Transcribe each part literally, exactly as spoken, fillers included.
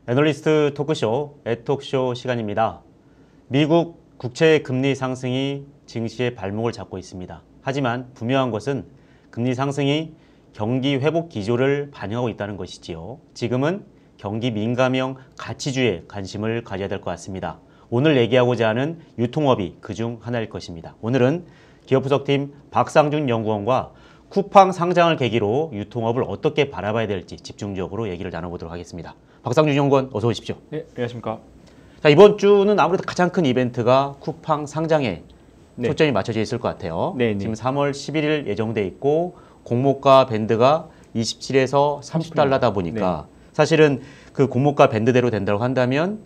애널리스트 토크쇼, 애톡쇼 시간입니다. 미국 국채 금리 상승이 증시의 발목을 잡고 있습니다. 하지만 분명한 것은 금리 상승이 경기 회복 기조를 반영하고 있다는 것이지요. 지금은 경기 민감형 가치주에 관심을 가져야 될 것 같습니다. 오늘 얘기하고자 하는 유통업이 그중 하나일 것입니다. 오늘은 기업분석팀 박상준 연구원과 쿠팡 상장을 계기로 유통업을 어떻게 바라봐야 될지 집중적으로 얘기를 나눠보도록 하겠습니다. 박상준 연구원 어서 오십시오. 네, 안녕하십니까. 자, 이번 주는 아무래도 가장 큰 이벤트가 쿠팡 상장에 네. 초점이 맞춰져 있을 것 같아요. 네, 네. 지금 삼월 십일일 예정돼 있고 공모가 밴드가 이십칠에서 삼십 달러다 보니까 네. 사실은 그 공모가 밴드대로 된다고 한다면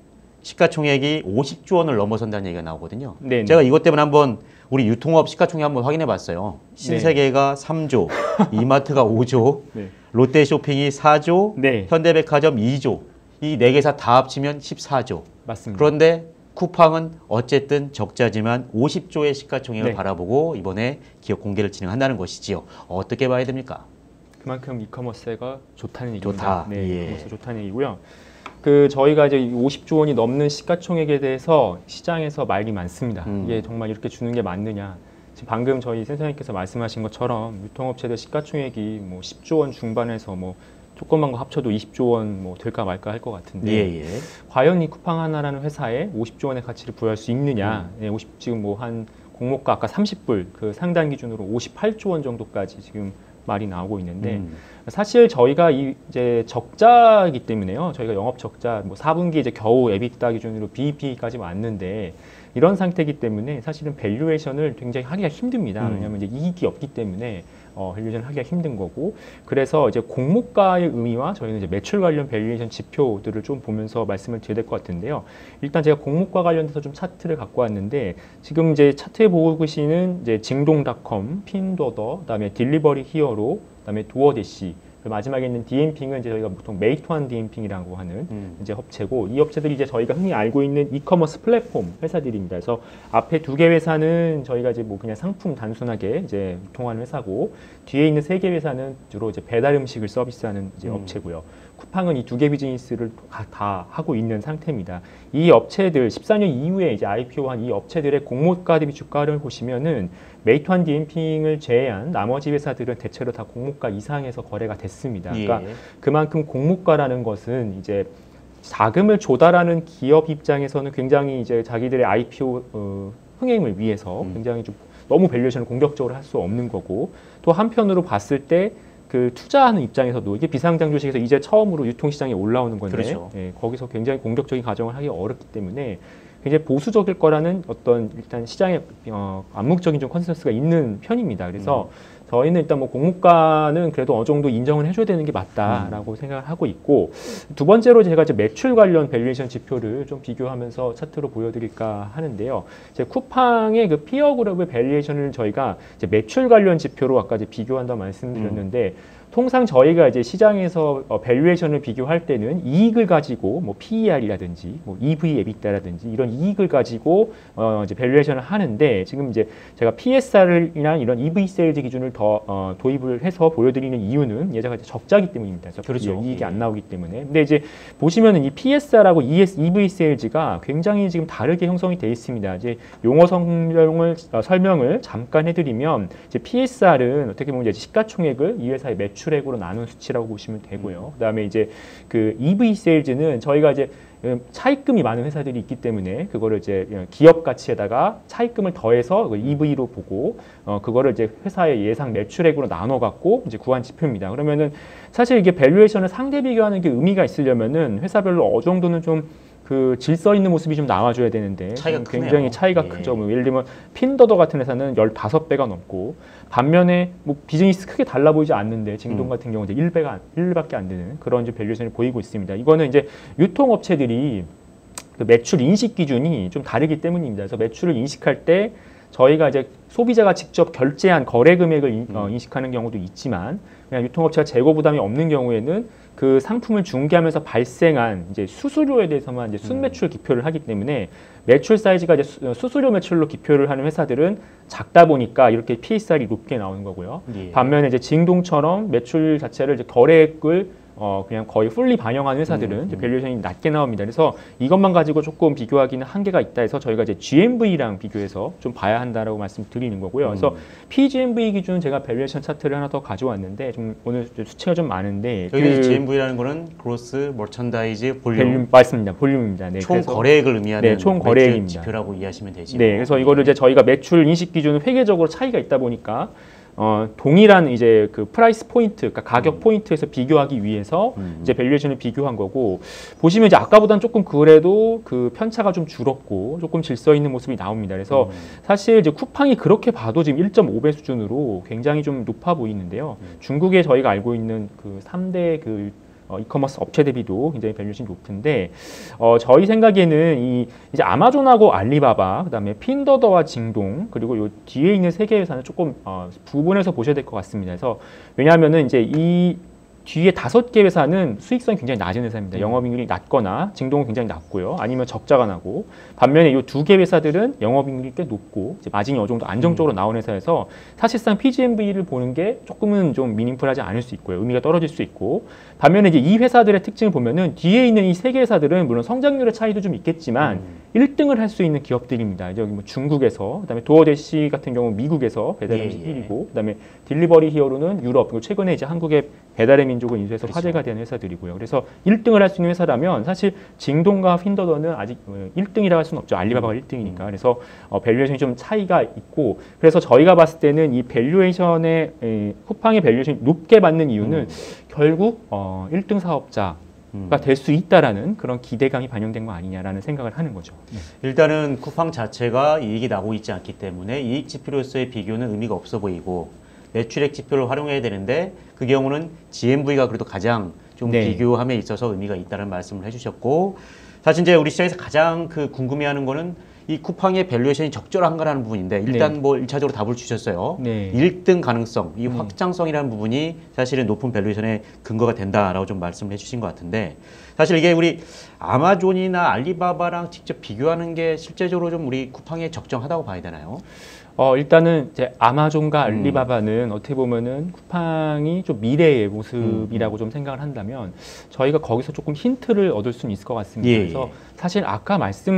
시가총액이 오십조 원을 넘어선다는 얘기가 나오거든요. 네, 제가 이것 때문에 한번 우리 유통업 시가총액 한번 확인해 봤어요. 신세계가 네. 삼조, 이마트가 오조, 네. 롯데쇼핑이 사조, 네. 현대백화점 이조. 이 네 개사 다 합치면 십사조. 맞습니다. 그런데 쿠팡은 어쨌든 적자지만 오십조의 시가총액을 네. 바라보고 이번에 기업 공개를 진행한다는 것이지요. 어떻게 봐야 됩니까? 그만큼 이커머스가 좋다는 얘기입니다. 좋다. 네, 예. 이커머스 좋다는 얘기고요. 그 저희가 이제 오십조 원이 넘는 시가총액에 대해서 시장에서 말이 많습니다. 음. 이게 정말 이렇게 주는 게 맞느냐? 지금 방금 저희 센터장님께서 말씀하신 것처럼 유통업체들 시가총액이 뭐 십조 원 중반에서 뭐 조그만 거 합쳐도 이십조 원 뭐 될까 말까 할 것 같은데 예, 예. 과연 이 쿠팡 하나라는 회사에 오십조 원의 가치를 부여할 수 있느냐? 음. 네, 오십 지금 뭐 한 공모가 아까 삼십 불 그 상단 기준으로 오십팔조 원 정도까지 지금 말이 나오고 있는데 음. 사실 저희가 이 이제 적자이기 때문에요. 저희가 영업 적자 뭐 사 분기 이제 겨우 에비타 기준으로 비이피까지 왔는데 이런 상태이기 때문에 사실은 밸류에이션을 굉장히 하기가 힘듭니다. 음. 왜냐하면 이제 이익이 없기 때문에 어, 밸류에이션 하기가 힘든 거고 그래서 이제 공모가의 의미와 저희는 이제 매출 관련 밸류에이션 지표들을 좀 보면서 말씀을 드려야 될 것 같은데요. 일단 제가 공모가 관련해서 좀 차트를 갖고 왔는데 지금 이제 차트에 보고 계시는 이제 징동닷컴, 핀도더, 그다음에 딜리버리 히어로, 그다음에 도어대시 마지막에 있는 디엠핑은 이제 저희가 보통 메이투안 디엠핑이라고 하는 음. 이제 업체고 이 업체들이 이제 저희가 흔히 알고 있는 이커머스 플랫폼 회사들입니다. 그래서 앞에 두 개 회사는 저희가 이제 뭐 그냥 상품 단순하게 이제 유통하는 회사고 뒤에 있는 세 개 회사는 주로 이제 배달 음식을 서비스하는 이제 음. 업체고요. 쿠팡은 이 두 개 비즈니스를 다 하고 있는 상태입니다. 이 업체들 십사 년 이후에 이제 아이피오한 이 업체들의 공모가 대비 주가를 보시면은 메이투안 디엠핑을 제외한 나머지 회사들은 대체로 다 공모가 이상에서 거래가 됐습니다. 그러니까 예. 그만큼 공모가라는 것은 이제 자금을 조달하는 기업 입장에서는 굉장히 이제 자기들의 아이피오 어, 흥행을 위해서 음. 굉장히 좀 너무 밸류에이션을 공격적으로 할 수 없는 거고 또 한편으로 봤을 때 그 투자하는 입장에서도 이게 비상장 주식에서 이제 처음으로 유통시장에 올라오는 건데 그렇죠. 예, 거기서 굉장히 공격적인 가정을 하기 어렵기 때문에 굉장히 보수적일 거라는 어떤 일단 시장의 어, 암묵적인 좀 컨센서스가 있는 편입니다. 그래서 음. 저희는 일단 뭐 공모가는 그래도 어느 정도 인정을 해줘야 되는 게 맞다라고 음. 생각을 하고 있고 두 번째로 제가 이제 매출 관련 밸류에이션 지표를 좀 비교하면서 차트로 보여드릴까 하는데요. 이제 쿠팡의 그 피어 그룹의 밸류에이션을 저희가 이제 매출 관련 지표로 아까 이제 비교한다 말씀드렸는데. 음. 통상 저희가 이제 시장에서 어, 밸류에이션을 비교할 때는 이익을 가지고 뭐 피이알이라든지 뭐 이브이 에비타라든지 이런 이익을 가지고 어, 이제 밸류에이션을 하는데 지금 이제 제가 피에스알이나 이런 이브이 세일즈 기준을 더 어, 도입을 해서 보여드리는 이유는 예제가 이제 적자기 때문입니다. 그렇죠. 이익이 안 나오기 때문에. 근데 이제 보시면은 이 피에스알하고 이브이 세일즈가 굉장히 지금 다르게 형성이 되어 있습니다. 이제 용어 설명을 어, 설명을 잠깐 해드리면 이제 피에스알은 어떻게 보면 이제 시가총액을 이 회사의 매출 매출액으로 나눈 수치라고 보시면 되고요. 그다음에 이제 그 이브이 세일즈는 저희가 이제 차입금이 많은 회사들이 있기 때문에 그거를 이제 기업 가치에다가 차입금을 더해서 이브이로 보고 어 그거를 이제 회사의 예상 매출액으로 나눠 갖고 이제 구한 지표입니다. 그러면은 사실 이게 밸류에이션을 상대 비교하는 게 의미가 있으려면은 회사별로 어느 정도는 좀 그 질서 있는 모습이 좀 나와줘야 되는데 차이가 굉장히 크네요. 차이가 예. 크죠. 뭐 예를 들면 핀더더 같은 회사는 십오 배가 넘고 반면에 뭐 비즈니스 크게 달라 보이지 않는데 징동 음. 같은 같은 경우 이제 일 배가 일 밖에 안 되는 그런 이제 밸류에이션을 보이고 있습니다. 이거는 이제 유통업체들이 그 매출 인식 기준이 좀 다르기 때문입니다. 그래서 매출을 인식할 때 저희가 이제 소비자가 직접 결제한 거래 금액을 인, 어, 인식하는 경우도 있지만 그냥 유통업체가 재고 부담이 없는 경우에는 그 상품을 중개하면서 발생한 이제 수수료에 대해서만 이제 순매출 기표를 하기 때문에 매출 사이즈가 이제 수, 수수료 매출로 기표를 하는 회사들은 작다 보니까 이렇게 피에스알이 높게 나오는 거고요. 예. 반면에 이제 징동처럼 매출 자체를 이제 거래액을 어 그냥 거의 풀리 반영하는 회사들은 음, 이제 음. 밸류에이션이 낮게 나옵니다. 그래서 이것만 가지고 조금 비교하기는 한계가 있다 해서 저희가 이제 지엠브이랑 비교해서 좀 봐야 한다라고 말씀드리는 거고요. 그래서 음. 피지엠브이 기준 제가 밸류에이션 차트를 하나 더 가져왔는데 좀 오늘 좀 수치가 좀 많은데 여기 그 지엠브이라는 거는 그로스 머천다이즈 볼륨, 볼륨 맞습니다. 볼륨입니다. 네, 총 그래서 거래액을 의미하는 네, 총 매출 거래액입니다. 지표라고 이해하시면 되죠. 네, 그래서 이거를 이제 저희가 매출 인식 기준은 회계적으로 차이가 있다 보니까 어, 동일한 이제 그 프라이스 포인트, 그러니까 가격 음. 포인트에서 비교하기 위해서 음. 이제 밸류에이션을 비교한 거고 보시면 이제 아까보다는 조금 그래도 그 편차가 좀 줄었고 조금 질서 있는 모습이 나옵니다. 그래서 음. 사실 이제 쿠팡이 그렇게 봐도 지금 일 점 오 배 수준으로 굉장히 좀 높아 보이는데요. 음. 중국에 저희가 알고 있는 그 삼 대 그 어, 이커머스 업체 대비도 굉장히 밸류에이션이 높은데 어, 저희 생각에는 이 이제 아마존하고 알리바바 그다음에 핀더더와 징동 그리고 요 뒤에 있는 세 개 회사는 조금 어, 부분에서 보셔야 될 것 같습니다. 그래서 왜냐하면은 이제 이 뒤에 다섯 개 회사는 수익성이 굉장히 낮은 회사입니다. 음. 영업이익률이 낮거나 징동은 굉장히 낮고요. 아니면 적자가 나고 반면에 이 두 개 회사들은 영업이익률이 꽤 높고 이제 마진이 어느 정도 안정적으로 음. 나온 회사여서 사실상 피지엠브이를 보는 게 조금은 좀 미닝풀하지 않을 수 있고요. 의미가 떨어질 수 있고 반면에 이제 이 회사들의 특징을 보면은 뒤에 있는 이 세 개 회사들은 물론 성장률의 차이도 좀 있겠지만 음. 일 등을 할 수 있는 기업들입니다. 여기 뭐 중국에서, 그다음에 도어대시 같은 경우 미국에서 배달 음식 예, 예. 일 위고, 그다음에 딜리버리 히어로는 유럽, 그리고 최근에 이제 한국의 배달의 민족을 인수해서 그렇죠. 화제가 된 회사들이고요. 그래서 일 등을 할 수 있는 회사라면 사실 징동과 핀더더는 아직 일 등이라고 할 수는 없죠. 알리바바가 음. 일 등이니까. 그래서 어, 밸류에이션이 좀 차이가 있고, 그래서 저희가 봤을 때는 이 밸류에이션의 에, 쿠팡의 밸류에이션이 높게 받는 이유는 음. 결국 어, 일 등 사업자 음. 가 될 수 있다라는 그런 기대감이 반영된 거 아니냐라는 생각을 하는 거죠. 일단은 쿠팡 자체가 이익이 나고 있지 않기 때문에 이익 지표로서의 비교는 의미가 없어 보이고 매출액 지표를 활용해야 되는데 그 경우는 지엠브이가 그래도 가장 좀 네. 비교함에 있어서 의미가 있다는 말씀을 해주셨고 사실 이제 우리 시장에서 가장 그 궁금해하는 거는 이 쿠팡의 밸류에이션이 적절한가라는 부분인데 일단 네. 뭐 일차적으로 답을 주셨어요. 네. 일 등 가능성, 이 음. 확장성이라는 부분이 사실은 높은 밸류에이션의 근거가 된다라고 좀 말씀을 해주신 것 같은데 사실 이게 우리 아마존이나 알리바바랑 직접 비교하는 게 실제적으로 좀 우리 쿠팡에 적정하다고 봐야 되나요? 어, 일단은 이제 아마존과 음. 알리바바는 어떻게 보면은 쿠팡이 좀 미래의 모습이라고 좀 생각을 한다면 저희가 거기서 조금 힌트를 얻을 수는 있을 것 같습니다. 예, 그래서 예. 사실 아까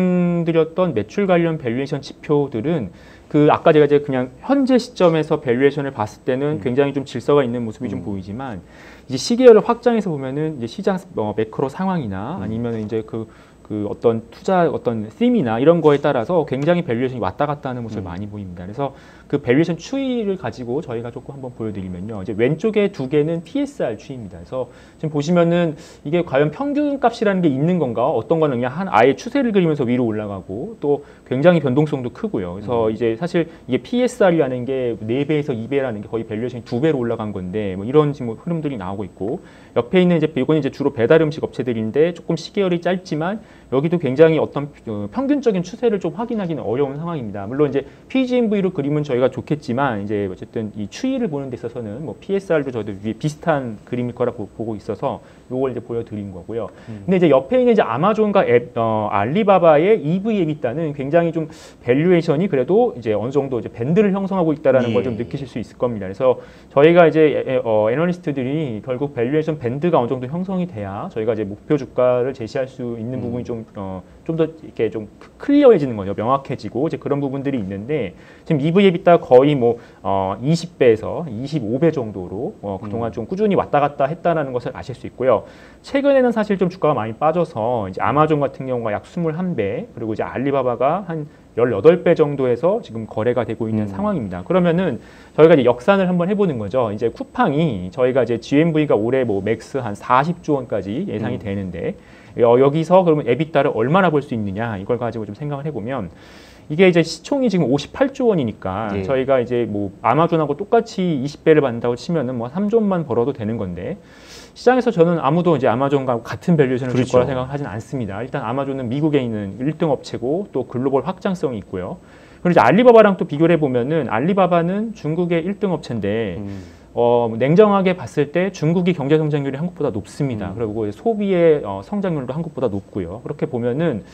말씀드렸던 매출 관련 밸류에이션 지표들은 그 아까 제가 이제 그냥 현재 시점에서 밸류에이션을 봤을 때는 음. 굉장히 좀 질서가 있는 모습이 좀 음. 보이지만 이제 시계열을 확장해서 보면은 이제 시장 어, 매크로 상황이나 음. 아니면 이제 그 그 어떤 투자 어떤 팀이나 이런 거에 따라서 굉장히 밸류에이션이 왔다 갔다 하는 모습을 음. 많이 보입니다. 그래서 그 밸류에이션 추이를 가지고 저희가 조금 한번 보여드리면요. 이제 왼쪽에 두 개는 피에스알 추이입니다. 그래서 지금 보시면은 이게 과연 평균 값이라는 게 있는 건가? 어떤 거는 그냥 한 아예 추세를 그리면서 위로 올라가고 또 굉장히 변동성도 크고요. 그래서 음. 이제 사실 이게 피에스알이라는 게 네 배에서 이 배라는 게 거의 밸류에이션이 두 배로 올라간 건데 뭐 이런 지금 흐름들이 나오고 있고 옆에 있는 이제 이건 이제 주로 배달 음식 업체들인데 조금 시계열이 짧지만 여기도 굉장히 어떤 어, 평균적인 추세를 좀 확인하기는 어려운 상황입니다. 물론 이제 피지엠브이로 그림은 저희가 좋겠지만 이제 어쨌든 이 추이를 보는 데 있어서는 뭐 피에스알도 저희도 위에 비슷한 그림일 거라 보, 보고 있어서 이걸 이제 보여드린 거고요. 음. 근데 이제 옆에 있는 이제 아마존과 앱, 어, 알리바바의 이브이 에비타는 굉장히 좀 밸류에이션이 그래도 이제 어느 정도 이제 밴드를 형성하고 있다라는 예. 걸 좀 느끼실 수 있을 겁니다. 그래서 저희가 이제 에, 어, 애널리스트들이 결국 밸류에이션 밴드가 어느 정도 형성이 돼야 저희가 이제 목표 주가를 제시할 수 있는 음. 부분이 좀 어, 좀 더 이렇게 좀 클리어해지는 거죠. 명확해지고 이제 그런 부분들이 있는데 지금 이브이 에비타 거의 뭐 어, 이십 배에서 이십오 배 정도로 어, 그동안 음. 좀 꾸준히 왔다 갔다 했다라는 것을 아실 수 있고요. 최근에는 사실 좀 주가가 많이 빠져서 이제 아마존 같은 경우가 약 이십일 배 그리고 이제 알리바바가 한 십팔 배 정도에서 지금 거래가 되고 있는 음. 상황입니다. 그러면은 저희가 이제 역산을 한번 해보는 거죠. 이제 쿠팡이 저희가 이제 지엠브이가 올해 뭐 맥스 한 사십조 원까지 예상이 음. 되는데 어, 여기서 그러면 에비타를 얼마나 볼 수 있느냐 이걸 가지고 좀 생각을 해보면 이게 이제 시총이 지금 오십팔조 원이니까 예. 저희가 이제 뭐 아마존하고 똑같이 이십 배를 받는다고 치면은 뭐 삼조 원만 벌어도 되는 건데 시장에서 저는 아무도 이제 아마존과 같은 밸류에이션을 줄 그렇죠. 거라 생각하진 않습니다. 일단 아마존은 미국에 있는 일 등 업체고 또 글로벌 확장성이 있고요. 그리고 이제 알리바바랑 또 비교를 해보면은 알리바바는 중국의 일 등 업체인데 음. 어, 냉정하게 봤을 때 중국이 경제 성장률이 한국보다 높습니다. 음. 그리고 소비의 어, 성장률도 한국보다 높고요. 그렇게 보면은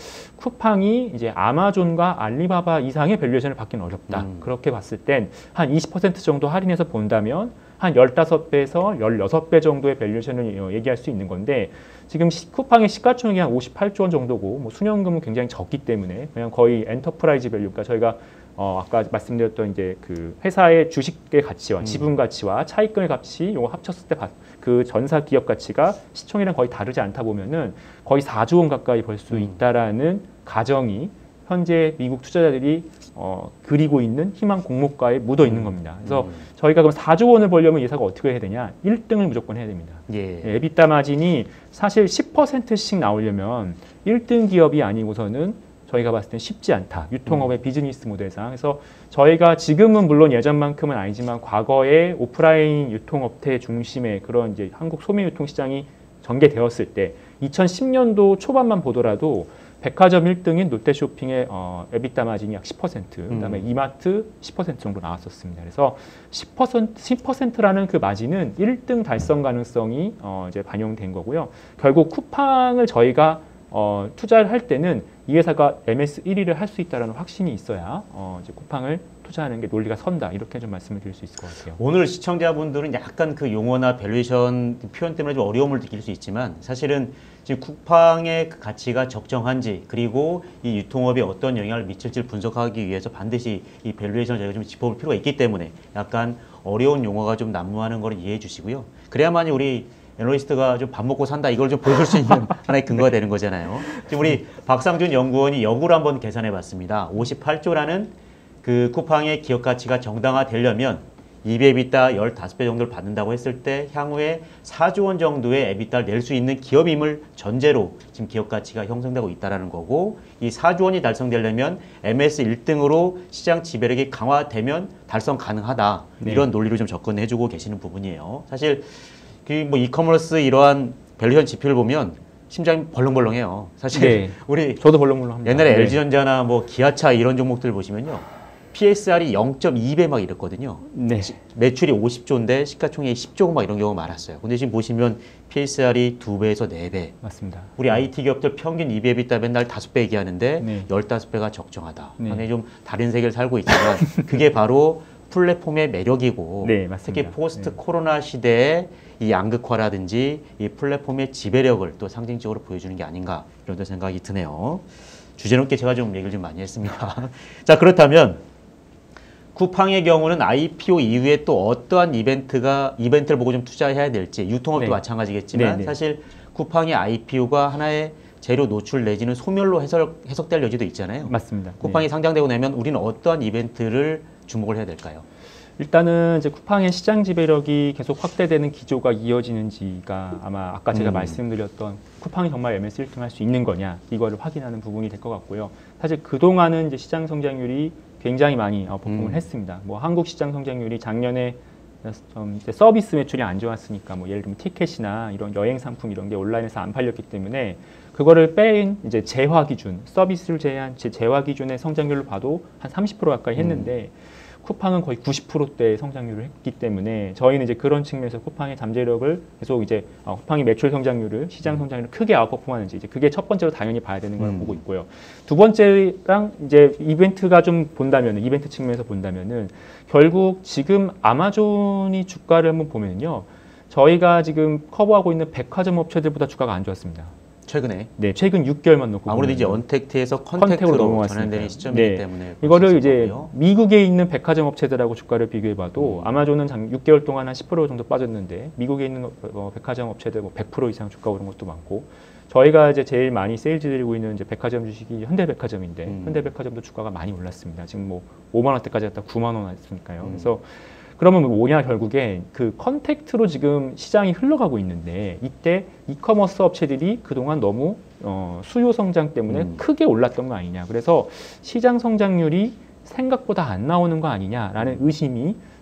쿠팡이 이제 아마존과 알리바바 이상의 밸류에이션을 받기는 어렵다. 음. 그렇게 봤을 땐 한 이십 퍼센트 정도 할인해서 본다면 한 십오 배에서 십육 배 정도의 밸류에이션을 얘기할 수 있는 건데 지금 시, 쿠팡의 시가총액이 한 오십팔조 원 정도고 뭐 수령금은 굉장히 적기 때문에 그냥 거의 엔터프라이즈 밸류, 그러니까 저희가 어, 아까 말씀드렸던 이제 그 회사의 주식의 가치와 음. 지분 가치와 차입금의 가치 요거 합쳤을 때 그 전사 기업 가치가 시총이랑 거의 다르지 않다 보면은 거의 사조 원 가까이 벌 수 음. 있다라는 가정이 현재 미국 투자자들이 어, 그리고 있는 희망 공모가에 묻어 있는 음. 겁니다. 그래서 음. 저희가 그럼 사조 원을 벌려면 이 회사가 어떻게 해야 되냐? 일 등을 무조건 해야 됩니다. 예. 예, 에비타 마진이 사실 십 퍼센트씩 나오려면 일 등 기업이 아니고서는 저희가 봤을 땐 쉽지 않다. 유통업의 음. 비즈니스 모델상. 그래서 저희가 지금은 물론 예전만큼은 아니지만 과거에 오프라인 유통업체 중심의 그런 이제 한국 소매 유통 시장이 전개되었을 때 이천십 년도 초반만 보더라도 백화점 일 등인 롯데쇼핑의 어, 에비타 마진이 약 십 퍼센트, 그다음에 음. 이마트 십 퍼센트 정도 나왔었습니다. 그래서 십 퍼센트, 십 퍼센트라는 그 마진은 일 등 달성 가능성이 어, 이제 반영된 거고요. 결국 쿠팡을 저희가 어, 투자를 할 때는 이 회사가 엠에스 일 위를 할 수 있다는 확신이 있어야 어, 이제 쿠팡을 투자하는 게 논리가 선다. 이렇게 좀 말씀을 드릴 수 있을 것 같아요. 오늘 시청자분들은 약간 그 용어나 밸류에이션 표현 때문에 좀 어려움을 느낄 수 있지만 사실은 지금 쿠팡의 그 가치가 적정한지 그리고 이 유통업에 어떤 영향을 미칠지를 분석하기 위해서 반드시 이 밸류에이션을 저희가 좀 짚어볼 필요가 있기 때문에 약간 어려운 용어가 좀 난무하는 걸 이해해 주시고요. 그래야만이 우리 애널리스트가 좀 밥 먹고 산다 이걸 좀 보여줄 수 있는 하나의 근거가 되는 거잖아요. 지금 우리 박상준 연구원이 역으로 한번 계산해 봤습니다. 오십팔조라는 그 쿠팡의 기업 가치가 정당화되려면 이 배 에비타 십오 배 정도를 받는다고 했을 때 향후에 사조 원 정도의 에비타를 낼 수 있는 기업임을 전제로 지금 기업 가치가 형성되고 있다는 거고 이 사조 원이 달성되려면 엠에스 일 등으로 시장 지배력이 강화되면 달성 가능하다. 네. 이런 논리로 좀 접근해주고 계시는 부분이에요. 사실 그 뭐 이커머스 이러한 밸류에이션 지표를 보면 심장이 벌렁벌렁해요. 사실 네. 우리 저도 벌렁벌렁합니다. 옛날에 네. 엘지전자나 뭐 기아차 이런 종목들 보시면요. 피에스알이 영 점 이 배 막 이랬거든요. 네. 매출이 오십조인데 시가총액이 십조 막 이런 경우가 많았어요. 근데 지금 보시면 피에스알이 두 배에서 네 배. 맞습니다. 우리 아이티 기업들 평균 이 배 에비타 맨날 다섯 배 얘기하는데 네. 십오 배가 적정하다. 네. 아니 좀 다른 세계를 살고 있지만 그게 바로 플랫폼의 매력이고 네, 맞습니다. 특히 포스트 네. 코로나 시대에 이 양극화라든지 이 플랫폼의 지배력을 또 상징적으로 보여주는 게 아닌가 이런 생각이 드네요. 주제넘게 제가 좀 얘기를 좀 많이 했습니다. 자, 그렇다면 쿠팡의 경우는 아이피오 이후에 또 어떠한 이벤트가 이벤트를 보고 좀 투자해야 될지 유통업도 네. 마찬가지겠지만 네, 네. 사실 쿠팡의 아이피오가 하나의 재료 노출 내지는 소멸로 해석, 해석될 여지도 있잖아요. 맞습니다. 쿠팡이 네. 상장되고 나면 우리는 어떠한 이벤트를 주목을 해야 될까요? 일단은 이제 쿠팡의 시장 지배력이 계속 확대되는 기조가 이어지는지가 아마 아까 제가 음. 말씀드렸던 쿠팡이 정말 엠에스 일 등 할 수 있는 거냐 이거를 확인하는 부분이 될 것 같고요. 사실 그동안은 이제 시장 성장률이 굉장히 많이 어, 폭풍을 음. 했습니다. 뭐 한국 시장 성장률이 작년에 좀 이제 서비스 매출이 안 좋았으니까 뭐 예를 들면 티켓이나 이런 여행 상품 이런 게 온라인에서 안 팔렸기 때문에 그거를 뺀 이제 재화 기준 서비스를 제외한 제 재화 기준의 성장률로 봐도 한 삼십 퍼센트 가까이 했는데 음. 쿠팡은 거의 구십 퍼센트대 성장률을 했기 때문에 저희는 이제 그런 측면에서 쿠팡의 잠재력을 계속 이제 어, 쿠팡이 매출 성장률을 시장 성장률을 크게 아웃퍼폼하는지 이제 그게 첫 번째로 당연히 봐야 되는 걸 음. 보고 있고요. 두 번째랑 이제 이벤트가 좀 본다면은 이벤트 측면에서 본다면은 결국 지금 아마존이 주가를 한번 보면요. 저희가 지금 커버하고 있는 백화점 업체들보다 주가가 안 좋았습니다. 최근에 네, 최근 육 개월만 놓고 아무래도 이제 언택트에서 컨택트로, 컨택트로 전환되는 시점이기 네. 때문에 이거를 이제 거고요. 미국에 있는 백화점 업체들하고 주가를 비교해봐도 음. 아마존은 장 육 개월 동안 한 십 퍼센트 정도 빠졌는데 미국에 있는 어, 백화점 업체들 뭐 백 퍼센트 이상 주가 오른 것도 많고 저희가 이제 제일 많이 세일즈 드리고 있는 이제 백화점 주식이 현대백화점인데 음. 현대백화점도 주가가 많이 올랐습니다. 지금 뭐 오만 원대까지 갔다 구만 원 왔으니까요. 음. 그래서 그러면 뭐냐 결국에 그 컨택트로 지금 시장이 흘러가고 있는데 이때 이커머스 업체들이 그동안 너무 어, 수요 성장 때문에 음. 크게 올랐던 거 아니냐. 그래서 시장 성장률이 생각보다 안 나오는 거 아니냐라는 의심이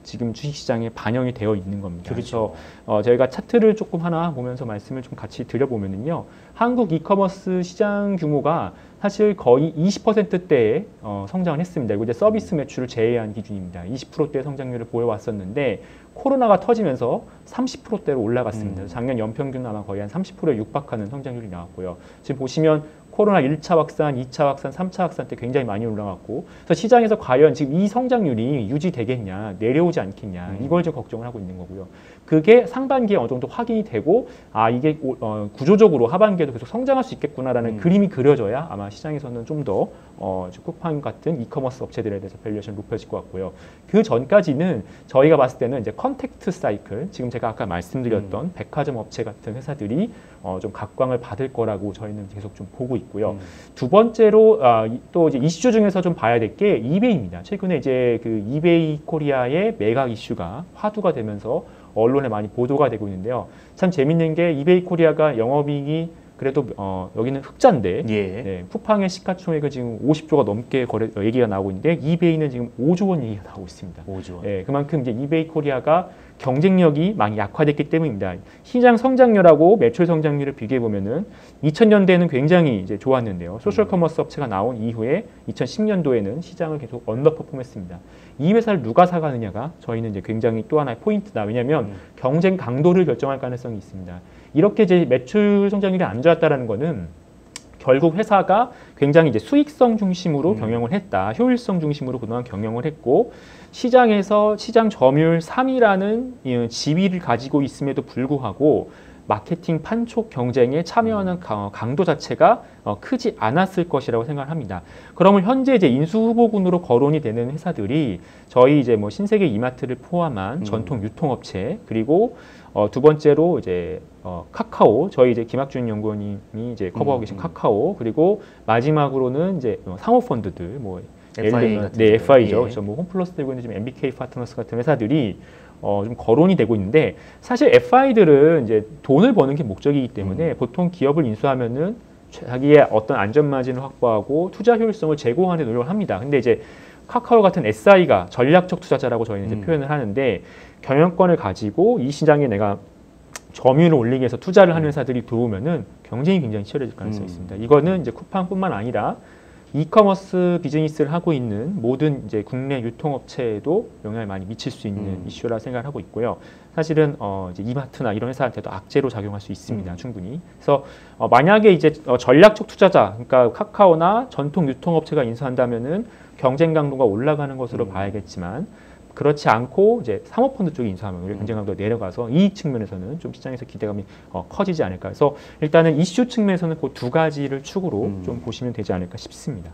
지금 주식시장에 반영이 되어 있는 겁니다. 그렇죠. 그래서 어, 저희가 차트를 조금 하나 보면서 말씀을 좀 같이 드려보면은요, 한국 이커머스 시장 규모가 사실 거의 이십 퍼센트대에 어, 성장을 했습니다. 이거 이제 서비스 매출을 제외한 기준입니다. 이십 퍼센트대 성장률을 보여왔었는데 코로나가 터지면서 삼십 퍼센트대로 올라갔습니다. 음. 작년 연평균 아마 거의 한 삼십 퍼센트에 육박하는 성장률이 나왔고요. 지금 보시면 코로나 일 차 확산, 이 차 확산, 삼 차 확산 때 굉장히 많이 올라갔고, 그래서 시장에서 과연 지금 이 성장률이 유지되겠냐, 내려오지 않겠냐, 음. 이걸 좀 걱정을 하고 있는 거고요. 그게 상반기에 어느 정도 확인이 되고, 아 이게 어, 구조적으로 하반기에도 계속 성장할 수 있겠구나라는 음. 그림이 그려져야 아마 시장에서는 좀 더 어, 쿠팡 같은 이커머스 업체들에 대해서 밸류에이션이 높여질 것 같고요. 그 전까지는 저희가 봤을 때는 이제 컨택트 사이클, 지금 제가 아까 말씀드렸던 음. 백화점 업체 같은 회사들이 어, 좀 각광을 받을 거라고 저희는 계속 좀 보고 있고요. 음. 두 번째로 아, 이- 또 이제 이슈 중에서 좀 봐야 될 게 이베이입니다. 최근에 이제 그 이베이 코리아의 매각 이슈가 화두가 되면서 언론에 많이 보도가 되고 있는데요. 참 재밌는 게 이베이 코리아가 영업이익이 그래도 어, 여기는 흑자인데 예. 네, 쿠팡의 시가총액은 지금 오십 조가 넘게 거래 어, 얘기가 나오고 있는데 이베이는 지금 오 조 원 얘기가 나오고 있습니다. 오죠. 예, 그만큼 이제 이베이 코리아가 경쟁력이 많이 약화됐기 때문입니다. 시장 성장률하고 매출 성장률을 비교해 보면은 이천 년대에는 굉장히 이제 좋았는데요. 소셜 커머스 업체가 나온 이후에 이천십 년도에는 시장을 계속 언더퍼폼했습니다. 이 회사를 누가 사가느냐가 저희는 이제 굉장히 또 하나의 포인트다. 왜냐하면 음. 경쟁 강도를 결정할 가능성이 있습니다. 이렇게 이제 매출 성장률이 안 좋았다라는 거는 결국 회사가 굉장히 이제 수익성 중심으로 음. 경영을 했다. 효율성 중심으로 그동안 경영을 했고 시장에서 시장 점유율 삼 위라는 지위를 가지고 있음에도 불구하고 마케팅 판촉 경쟁에 참여하는 강- 강도 자체가 어, 크지 않았을 것이라고 생각을 합니다. 그러면 현재 이제 인수 후보군으로 거론이 되는 회사들이 저희 이제 뭐 신세계 이마트를 포함한 음. 전통 유통업체 그리고 어, 두 번째로 이제 어, 카카오 저희 이제 김학준 연구원님이 이제 커버하고 음, 계신 음. 카카오 그리고 마지막으로는 이제 어, 상호펀드들 뭐 예를 에프아이 들면 같은 네 데요. 에프아이죠. 예. 그래서 뭐 홈플러스 들고 있는 지금 엠비케이 파트너스 같은 회사들이 어, 좀 거론이 되고 있는데 사실 에프아이들은 이제 돈을 버는 게 목적이기 때문에 보통 기업을 인수하면은 자기의 어떤 안전 마진을 확보하고 투자 효율성을 제고하는 데 노력을 합니다. 근데 이제 카카오 같은 에스아이가 전략적 투자자라고 저희는 이제 음. 표현을 하는데 경영권을 가지고 이 시장에 내가 점유율을 올리기 위해서 투자를 하는 회사들이 들어오면은 경쟁이 굉장히 치열해질 가능성이 음. 있습니다. 이거는 이제 쿠팡뿐만 아니라 이커머스 비즈니스를 하고 있는 모든 이제 국내 유통업체에도 영향을 많이 미칠 수 있는 음. 이슈라 생각을 하고 있고요. 사실은 어 이제 이마트나 이런 회사한테도 악재로 작용할 수 있습니다. 음. 충분히. 그래서 어 만약에 이제 어 전략적 투자자, 그러니까 카카오나 전통 유통업체가 인수한다면은 경쟁 강도가 올라가는 것으로 음. 봐야겠지만. 그렇지 않고 이제 사모펀드 쪽에 인수하면 오히려 경쟁 강도가 내려가서 이익 측면에서는 좀 시장에서 기대감이 어, 커지지 않을까. 그래서 일단은 이슈 측면에서는 그 두 가지를 축으로 음. 좀 보시면 되지 않을까 싶습니다.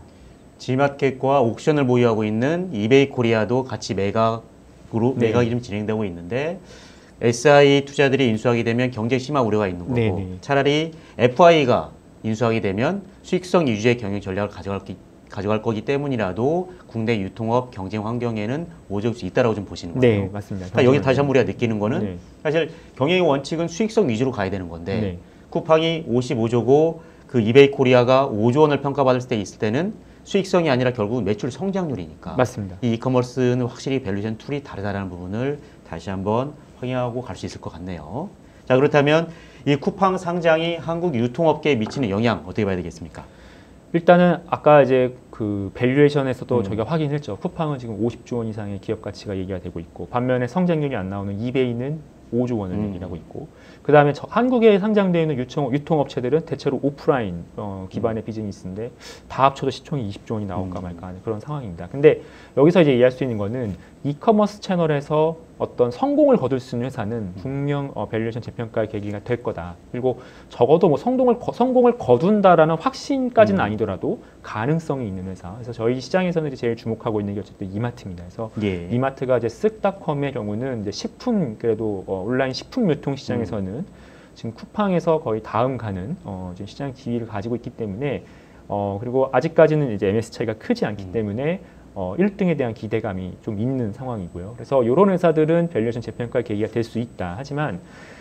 지마켓과 옥션을 보유하고 있는 이베이 코리아도 같이 매각으로 네. 매각이 좀 진행되고 있는데 에스아이 투자들이 인수하게 되면 경쟁 심화 우려가 있는 거고 네, 네. 차라리 에프아이가 인수하게 되면 수익성 위주의 경영 전략을 가져갈, 기, 가져갈 거기 때문이라도 국내 유통업 경쟁 환경에는 오질 수 있다라고 좀 보시는 거예요. 네, 맞습니다. 그러니까 여기 다시 한번 우리가 느끼는 거는 네. 사실 경영의 원칙은 수익성 위주로 가야 되는 건데 네. 쿠팡이 오십오 조고 그 이베이 코리아가 오 조 원을 평가받을 때 있을 때는 수익성이 아니라 결국 매출 성장률이니까 맞습니다. 이 이커머스는 확실히 밸류에이션 툴이 다르다는 부분을 다시 한번 확인하고 갈 수 있을 것 같네요. 자, 그렇다면 이 쿠팡 상장이 한국 유통업계에 미치는 영향 어떻게 봐야 되겠습니까? 일단은 아까 이제 그 밸류에이션에서도 음. 저희가 확인했죠. 쿠팡은 지금 오십 조 원 이상의 기업 가치가 얘기가 되고 있고 반면에 성장률이 안 나오는 이베이는 오 조 원을 음. 얘기를 하고 있고 그 다음에 한국에 상장되어 있는 유통, 유통업체들은 대체로 오프라인 어, 기반의 비즈니스인데 다 합쳐도 시총이 이십 조 원이 나올까 음. 말까 하는 그런 상황입니다. 근데 여기서 이제 이해할 수 있는 거는 이커머스 채널에서 어떤 성공을 거둘 수 있는 회사는 분명 어, 밸류에이션 재평가의 계기가 될 거다. 그리고 적어도 뭐 성공을, 거, 성공을 거둔다라는 확신까지는 음. 아니더라도 가능성이 있는 회사. 그래서 저희 시장에서는 이제 제일 주목하고 있는 게 어쨌든 이마트입니다. 그래서 예. 이마트가 이제 쓱닷컴의 경우는 이제 식품 그래도 어, 온라인 식품 유통 시장에서는 음. 지금 쿠팡에서 거의 다음 가는 어, 지금 시장 지위를 가지고 있기 때문에 어, 그리고 아직까지는 이제 엠에스 차이가 크지 않기 음. 때문에 어, 일 등에 대한 기대감이 좀 있는 상황이고요. 그래서 이런 회사들은 밸류에이션 재평가의 계기가 될 수 있다. 하지만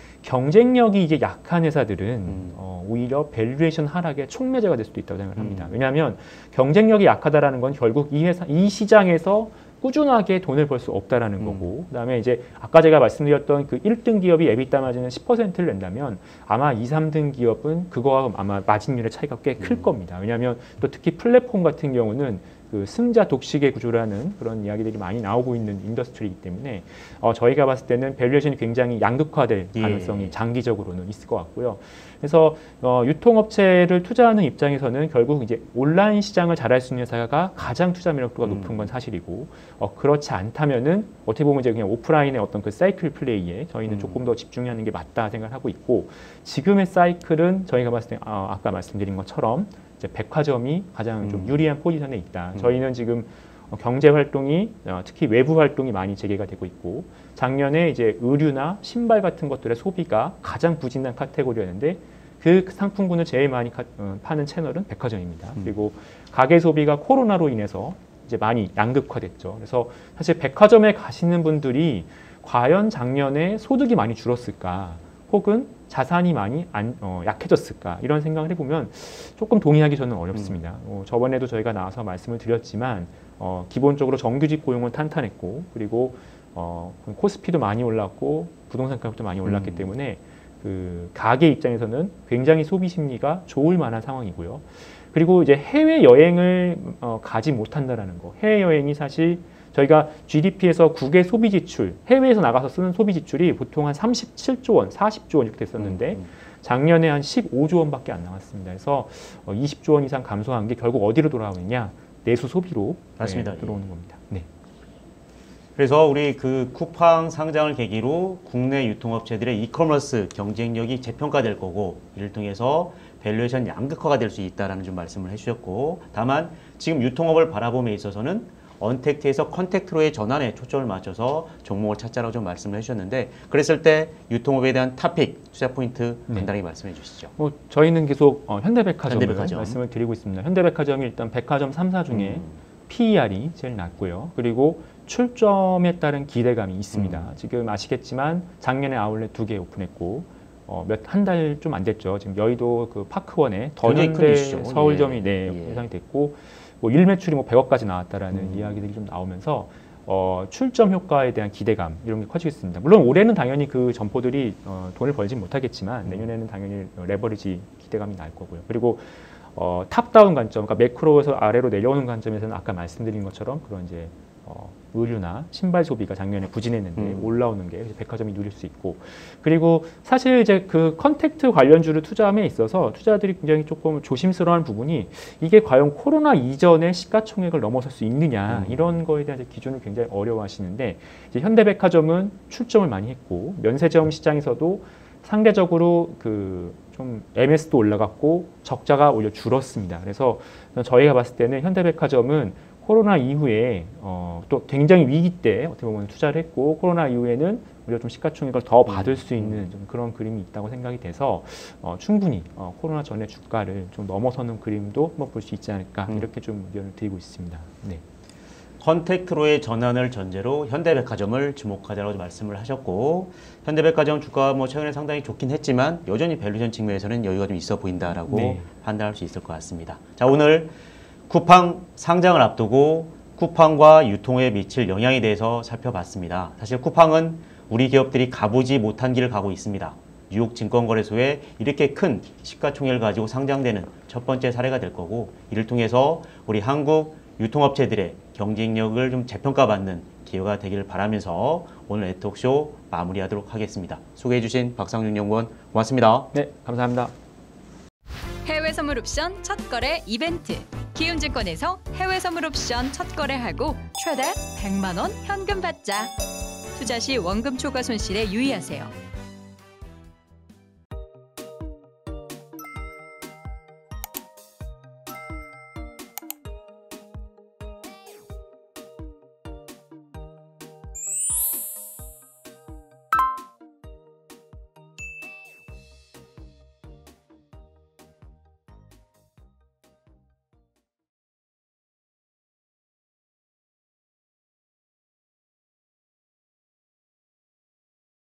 경쟁력이 이제 약한 회사들은 음. 어, 오히려 밸류에이션 하락의 촉매제가 될 수도 있다고 생각합니다. 음. 왜냐하면 경쟁력이 약하다라는 건 결국 이 회사, 이 시장에서 꾸준하게 돈을 벌 수 없다라는 음. 거고, 그다음에 이제 아까 제가 말씀드렸던 그 일 등 기업이 에비타 마진은 십 퍼센트를 낸다면 아마 이, 삼 등 기업은 그거와 아마 마진율의 차이가 꽤 클 음. 겁니다. 왜냐하면 또 특히 플랫폼 같은 경우는 그 승자 독식의 구조라는 그런 이야기들이 많이 나오고 있는 인더스트리이기 때문에 어, 저희가 봤을 때는 밸류에이션이 굉장히 양극화될 가능성이 예. 장기적으로는 있을 것 같고요. 그래서 어, 유통업체를 투자하는 입장에서는 결국 이제 온라인 시장을 잘할 수 있는 회사가 가장 투자 매력도가 음. 높은 건 사실이고, 어, 그렇지 않다면은 어떻게 보면 이제 그냥 오프라인의 어떤 그 사이클 플레이에 저희는 음. 조금 더 집중하는 게 맞다 생각을 하고 있고, 지금의 사이클은 저희가 봤을 때 어, 아까 말씀드린 것처럼 이제 백화점이 가장 좀 음. 유리한 포지션에 있다. 음. 저희는 지금 어, 경제 활동이 어, 특히 외부 활동이 많이 재개가 되고 있고, 작년에 이제 의류나 신발 같은 것들의 소비가 가장 부진한 카테고리였는데 그 상품군을 제일 많이 가, 어, 파는 채널은 백화점입니다. 음. 그리고 가계 소비가 코로나로 인해서 이제 많이 양극화됐죠. 그래서 사실 백화점에 가시는 분들이 과연 작년에 소득이 많이 줄었을까, 혹은 자산이 많이 안, 어, 약해졌을까, 이런 생각을 해보면 조금 동의하기 저는 어렵습니다. 음. 어, 저번에도 저희가 나와서 말씀을 드렸지만 어, 기본적으로 정규직 고용은 탄탄했고, 그리고 어, 코스피도 많이 올랐고 부동산 가격도 많이 올랐기 음. 때문에 그 가게 입장에서는 굉장히 소비 심리가 좋을 만한 상황이고요. 그리고 이제 해외 여행을 어, 가지 못한다라는 거. 해외 여행이 사실 저희가 지디피에서 국외 소비 지출, 해외에서 나가서 쓰는 소비 지출이 보통 한 삼십칠조 원, 사십조 원 이렇게 됐었는데 음. 작년에 한 십오조 원밖에 안 나왔습니다. 그래서 어, 이십조 원 이상 감소한 게 결국 어디로 돌아오느냐? 내수 소비로 맞습니다. 네, 들어오는 겁니다. 네. 그래서 우리 그 쿠팡 상장을 계기로 국내 유통업체들의 이커머스 경쟁력이 재평가될 거고, 이를 통해서 밸류에이션 양극화가 될 수 있다라는 좀 말씀을 해주셨고, 다만 지금 유통업을 바라봄에 있어서는 언택트에서 컨택트로의 전환에 초점을 맞춰서 종목을 찾자라고 좀 말씀을 해주셨는데, 그랬을 때 유통업에 대한 토픽, 투자 포인트 간단하게 네. 말씀해 주시죠. 뭐 저희는 계속 어, 현대백화점을 현대백화점. 말씀을 드리고 있습니다. 현대백화점이 일단 백화점 삼 사 중에 음. 피이알이 제일 낮고요. 그리고 출점에 따른 기대감이 있습니다. 음. 지금 아시겠지만 작년에 아울렛 두 개 오픈했고 어, 몇 한 달 좀 안 됐죠. 지금 여의도 그 파크원에 굉장히 큰 더현대 이슈죠. 서울점이 예. 네, 예. 예상이 됐고, 뭐 일매출이 뭐 백억까지 나왔다라는 음. 이야기들이 좀 나오면서 어, 출점 효과에 대한 기대감 이런 게 커지겠습니다. 물론 올해는 당연히 그 점포들이 어, 돈을 벌진 못하겠지만 음. 내년에는 당연히 레버리지 기대감이 날 거고요. 그리고 어, 탑다운 관점, 그러니까 매크로에서 아래로 내려오는 관점에서는 아까 말씀드린 것처럼 그런 이제 어, 의류나 신발 소비가 작년에 부진했는데 음. 올라오는 게 백화점이 누릴 수 있고, 그리고 사실 이제 그 컨택트 관련주를 투자함에 있어서 투자들이 굉장히 조금 조심스러운 부분이, 이게 과연 코로나 이전의 시가총액을 넘어설 수 있느냐, 음. 이런 거에 대한 기준을 굉장히 어려워하시는데, 이제 현대백화점은 출점을 많이 했고 면세점 시장에서도 상대적으로 그 좀 엠에스도 올라갔고 적자가 오히려 줄었습니다. 그래서 저희가 봤을 때는 현대백화점은 코로나 이후에 어, 또 굉장히 위기 때 어떻게 보면 투자를 했고, 코로나 이후에는 우리가 좀 시가총액을 더 받을 수 있는 좀 그런 그림이 있다고 생각이 돼서 어, 충분히 어, 코로나 전의 주가를 좀 넘어서는 그림도 한번 볼 수 있지 않을까, 음. 이렇게 좀 의견을 드리고 있습니다. 네. 컨택트로의 전환을 전제로 현대백화점을 주목하자라고 말씀을 하셨고, 현대백화점 주가가 뭐 최근에 상당히 좋긴 했지만 여전히 밸류션 측면에서는 여유가 좀 있어 보인다라고 네. 판단할 수 있을 것 같습니다. 자, 오늘 쿠팡 상장을 앞두고 쿠팡과 유통에 미칠 영향에 대해서 살펴봤습니다. 사실 쿠팡은 우리 기업들이 가보지 못한 길을 가고 있습니다. 뉴욕 증권거래소에 이렇게 큰 시가총액을 가지고 상장되는 첫 번째 사례가 될 거고, 이를 통해서 우리 한국 유통업체들의 경쟁력을 좀 재평가받는 기회가 되기를 바라면서 오늘 네트워크쇼 마무리하도록 하겠습니다. 소개해주신 박상준 연구원 고맙습니다. 네, 감사합니다. 해외 선물 옵션 첫 거래 이벤트. 키움증권에서 해외 선물 옵션 첫 거래하고 최대 백만 원 현금 받자. 투자 시 원금 초과 손실에 유의하세요.